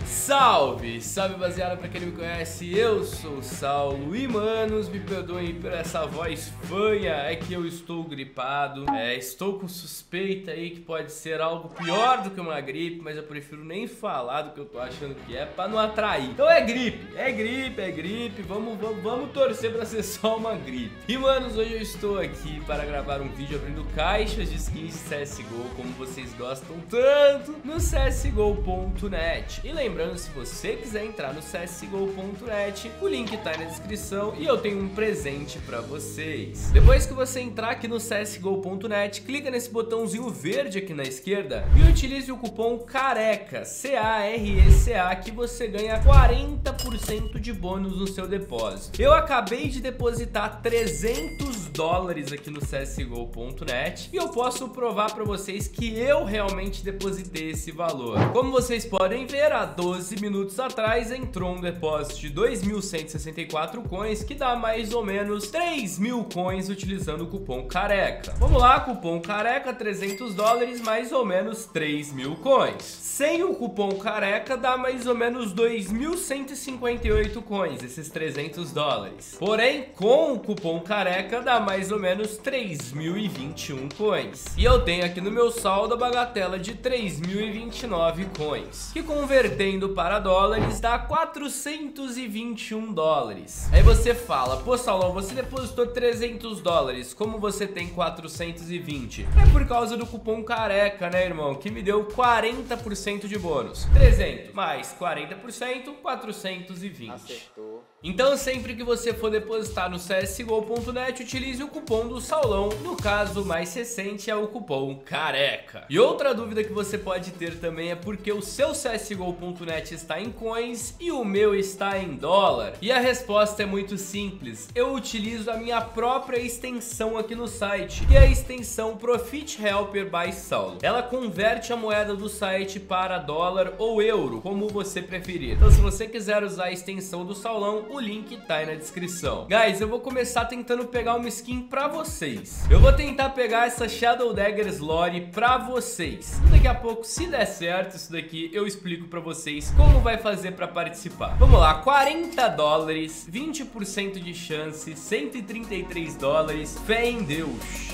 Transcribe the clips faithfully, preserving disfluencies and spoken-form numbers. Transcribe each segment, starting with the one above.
Salve, salve baseada pra quem não me conhece, eu sou o Saulo e manos, me perdoem por essa voz fanha, é que eu estou gripado, é, estou com suspeita aí que pode ser algo pior do que uma gripe, mas eu prefiro nem falar do que eu tô achando que é pra não atrair. Então é gripe, é gripe, é gripe, vamos, vamos, vamos torcer pra ser só uma gripe. E manos, hoje eu estou aqui para gravar um vídeo abrindo caixas de skins de C S G O, como vocês gostam tanto, no C S G O ponto net. E lembrando, se você quiser entrar no C S G O ponto net, o link tá aí na descrição e eu tenho um presente pra vocês. Depois que você entrar aqui no C S G O ponto net, clica nesse botãozinho verde aqui na esquerda e utilize o cupom CARECA, C A R E C A, que você ganha quarenta por cento de bônus no seu depósito. Eu acabei de depositar trezentos dólares aqui no C S G O ponto net e eu posso provar pra vocês que eu realmente depositei esse valor. Como vocês podem ver, há doze minutos atrás entrou um depósito de dois mil cento e sessenta e quatro coins, que dá mais ou menos três mil coins utilizando o cupom CARECA. Vamos lá, cupom CARECA, trezentos dólares, mais ou menos três mil coins. Sem o cupom CARECA dá mais ou menos dois mil cento e cinquenta e oito coins, esses trezentos dólares. Porém, com o cupom CARECA dá mais ou menos três mil e vinte e um coins. E eu tenho aqui no meu saldo a bagatela de três mil e vinte e nove coins, que convertendo para dólares dá quatrocentos e vinte e um dólares. Aí você fala, pô Saulão, você depositou trezentos dólares, como você tem quatrocentos e vinte? É por causa do cupom CARECA, né, irmão, que me deu quarenta por cento de bônus. trezentos mais quarenta por cento, quatrocentos e vinte. Acertou. Então sempre que você for depositar no C S G O ponto net, utilize o cupom do Saulão. No caso mais recente é o cupom CARECA. E outra dúvida que você pode ter também é porque o seu C S G O ponto net está em coins e o meu está em dólar. E a resposta é muito simples. Eu utilizo a minha própria extensão aqui no site, que é a extensão Profit Helper by Saulo. Ela converte a moeda do site para dólar ou euro, como você preferir. Então se você quiser usar a extensão do Saulão, o link tá aí na descrição. Guys, eu vou começar tentando pegar uma skin pra vocês. Eu vou tentar pegar essa Shadow Dagger Lore pra vocês. Daqui a pouco, se der certo isso daqui, eu explico pra vocês como vai fazer pra participar. Vamos lá, quarenta dólares, vinte por cento de chance, cento e trinta e três dólares, fé em Deus.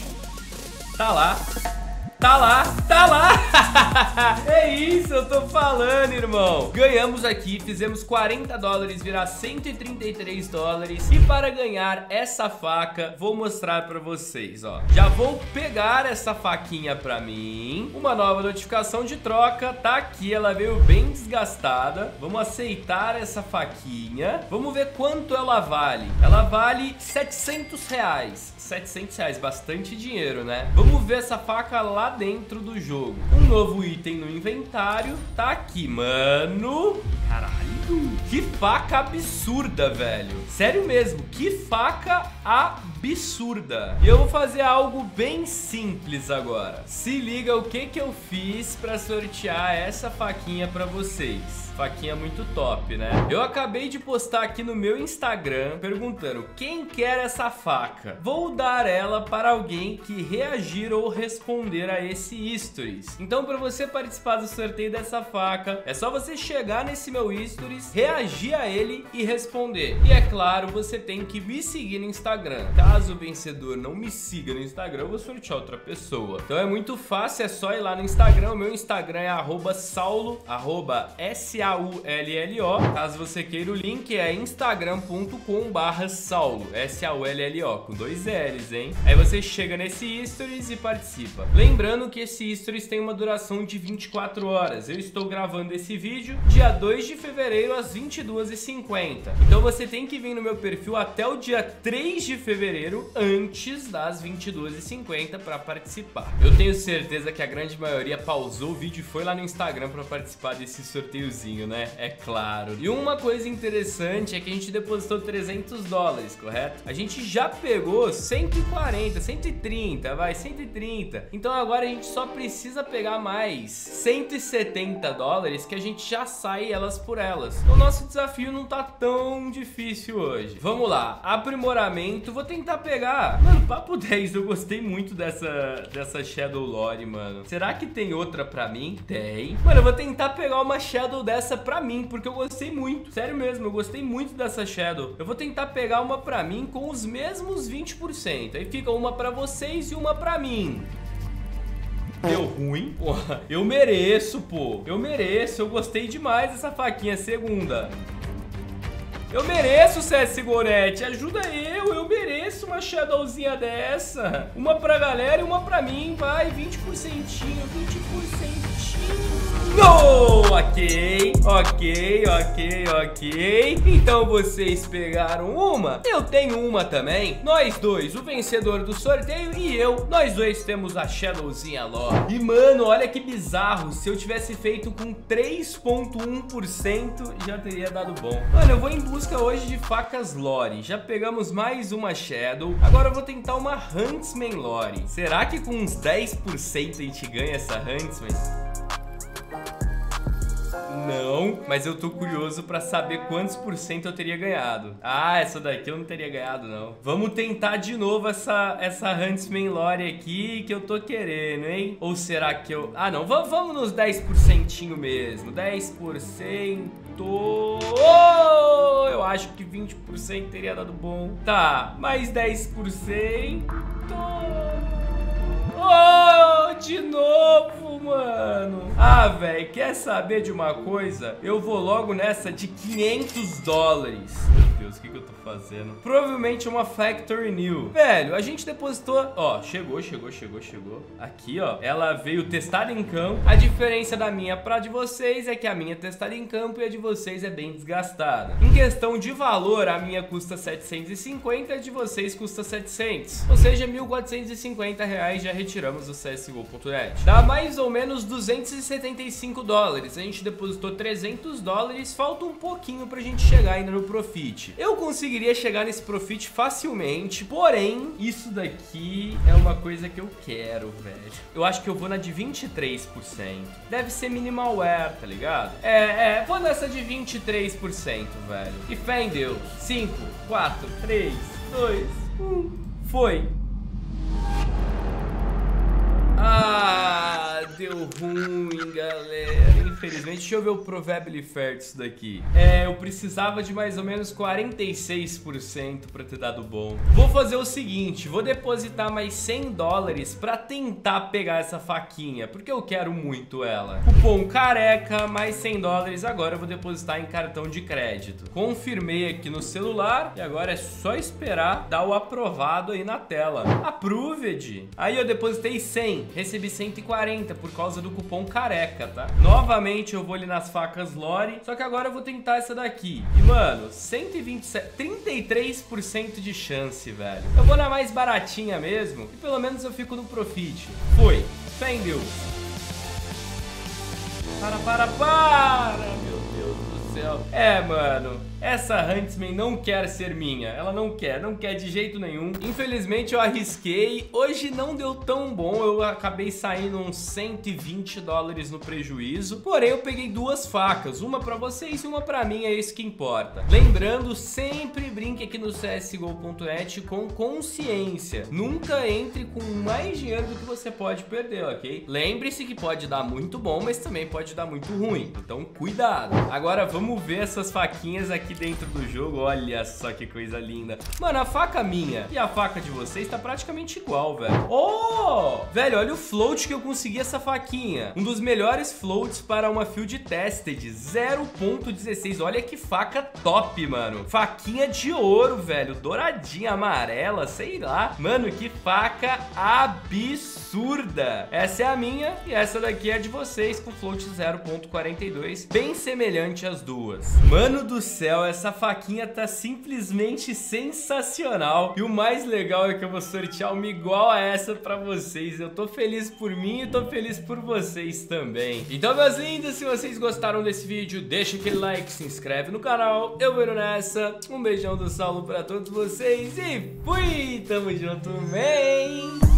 Tá lá. Tá lá, tá lá. É isso, eu tô falando, irmão. Ganhamos aqui, fizemos quarenta dólares virar cento e trinta e três dólares. E para ganhar essa faca, vou mostrar pra vocês, ó. Já vou pegar essa faquinha pra mim. Uma nova notificação de troca, tá aqui, ela veio bem desgastada. Vamos aceitar essa faquinha. Vamos ver quanto ela vale. Ela vale setecentos reais. setecentos reais, bastante dinheiro, né? Vamos ver essa faca lá dentro do jogo. Um novo item no inventário. Tá aqui, mano. Caralho. Que faca absurda, velho. Sério mesmo, que faca absurda. E eu vou fazer algo bem simples agora. Se liga o que que eu fiz pra sortear essa faquinha pra vocês. Faquinha muito top, né? Eu acabei de postar aqui no meu Instagram perguntando quem quer essa faca. Vou dar ela para alguém que reagir ou responder a esse stories. Então, para você participar do sorteio dessa faca, é só você chegar nesse meu stories, reagir a ele e responder. E é claro, você tem que me seguir no Instagram. Caso o vencedor não me siga no Instagram, eu vou sortear outra pessoa. Então é muito fácil, é só ir lá no Instagram. O meu Instagram é arroba saulo, arroba S A U L L O. Caso você queira o link, é instagram ponto com barra saulo, S A U L L O, com dois L's, hein? Aí você chega nesse stories e participa. Lembrando que esse stories tem uma duração de vinte e quatro horas. Eu estou gravando esse vídeo dia dois de fevereiro às vinte e duas e cinquenta. Então você tem que vir no meu perfil até o dia três de fevereiro, antes das vinte e duas e cinquenta, para participar. Eu tenho certeza que a grande maioria pausou o vídeo e foi lá no Instagram para participar desse sorteiozinho, né? É claro. E uma coisa interessante é que a gente depositou trezentos dólares, correto? A gente já pegou cento e quarenta, cento e trinta, vai, cento e trinta. Então agora agora a gente só precisa pegar mais cento e setenta dólares que a gente já sai elas por elas. Então, o nosso desafio não tá tão difícil hoje. Vamos lá, aprimoramento, vou tentar pegar. Mano, papo dez, eu gostei muito dessa, dessa Shadow Lore, mano. Será que tem outra pra mim? Tem. Mano, eu vou tentar pegar uma Shadow dessa pra mim, porque eu gostei muito. Sério mesmo, eu gostei muito dessa Shadow. Eu vou tentar pegar uma pra mim com os mesmos vinte por cento. Aí fica uma pra vocês e uma pra mim. Deu ruim? Porra, eu mereço, pô. Eu mereço, eu gostei demais dessa faquinha. Segunda. Eu mereço, C S G O Net. Ajuda eu, eu mereço uma Shadowzinha dessa. Uma pra galera e uma pra mim. Vai, vinte por cento. vinte por cento. No! Ok, ok, ok, ok. Então vocês pegaram uma, eu tenho uma também. Nós dois, o vencedor do sorteio e eu, nós dois temos a Shadowzinha Lore. E mano, olha que bizarro. Se eu tivesse feito com três vírgula um por cento, já teria dado bom. Mano, eu vou em busca hoje de facas Lore. Já pegamos mais uma Shadow. Agora eu vou tentar uma Huntsman Lore. Será que com uns dez por cento a gente ganha essa Huntsman? Não, mas eu tô curioso pra saber quantos por cento eu teria ganhado. Ah, essa daqui eu não teria ganhado, não. Vamos tentar de novo essa, essa Huntsman Lore aqui que eu tô querendo, hein? Ou será que eu... Ah, não, vamos, vamos nos dez por cento mesmo. dez por cento... Oh, eu acho que vinte por cento teria dado bom. Tá, mais dez por cento... Oh, de novo, mano. Ah, velho, quer saber de uma coisa? Eu vou logo nessa de quinhentos dólares. Meu Deus, o que que eu tô fazendo? Provavelmente uma Factory New. Velho, a gente depositou... Ó, chegou, chegou, chegou, chegou. Aqui, ó, ela veio testada em campo. A diferença da minha pra de vocês é que a minha é testada em campo e a de vocês é bem desgastada. Em questão de valor, a minha custa setecentos e cinquenta, a de vocês custa setecentos. Ou seja, mil quatrocentos e cinquenta reais já retiramos do C S G O ponto net. Dá mais ou menos duzentos e setenta e cinco dólares. A gente depositou trezentos dólares. Falta um pouquinho pra gente chegar ainda no profit. Eu conseguiria chegar nesse profit facilmente, porém, isso daqui é uma coisa que eu quero, velho. Eu acho que eu vou na de vinte e três por cento. Deve ser minimalware, tá ligado? É, é, vou nessa de vinte e três por cento, velho. E fé em Deus. cinco, quatro, três, dois, um. Foi. Ah, deu ruim, galera. Infelizmente, deixa eu ver o Probably Fair disso daqui. É, eu precisava de mais ou menos quarenta e seis por cento pra ter dado bom. Vou fazer o seguinte, vou depositar mais cem dólares pra tentar pegar essa faquinha, porque eu quero muito ela. Cupom careca, mais cem dólares. Agora eu vou depositar em cartão de crédito. Confirmei aqui no celular e agora é só esperar dar o aprovado aí na tela. Approved. Aí eu depositei cem. Recebi cento e quarenta por causa do cupom careca, tá? Novamente eu vou ali nas facas Lore, só que agora eu vou tentar essa daqui. E, mano, cento e vinte e sete, trinta e três por cento de chance, velho. Eu vou na mais baratinha mesmo e pelo menos eu fico no profit. Foi. Fé em Deus. Para, para, para! Meu Deus do céu. É, mano. Essa Huntsman não quer ser minha. Ela não quer, não quer de jeito nenhum. Infelizmente eu arrisquei. Hoje não deu tão bom. Eu acabei saindo uns cento e vinte dólares no prejuízo. Porém eu peguei duas facas. Uma pra vocês e uma pra mim. É isso que importa. Lembrando, sempre brinque aqui no C S G O ponto net com consciência. Nunca entre com mais dinheiro do que você pode perder, ok? Lembre-se que pode dar muito bom, mas também pode dar muito ruim. Então cuidado. Agora vamos ver essas faquinhas aqui dentro do jogo. Olha só que coisa linda. Mano, a faca minha e a faca de vocês tá praticamente igual, velho. Oh! Velho, olha o float que eu consegui essa faquinha. Um dos melhores floats para uma Field Tested. zero ponto dezesseis. Olha que faca top, mano. Faquinha de ouro, velho. Douradinha, amarela, sei lá. Mano, que faca absurda. Essa é a minha e essa daqui é a de vocês com float zero ponto quarenta e dois. Bem semelhante às duas. Mano do céu, essa faquinha tá simplesmente sensacional. E o mais legal é que eu vou sortear uma igual a essa pra vocês. Eu tô feliz por mim e tô feliz por vocês também. Então, meus lindos, se vocês gostaram desse vídeo, deixa aquele like, se inscreve no canal. Eu vou indo nessa. Um beijão do Saulo pra todos vocês e fui! Tamo junto, man!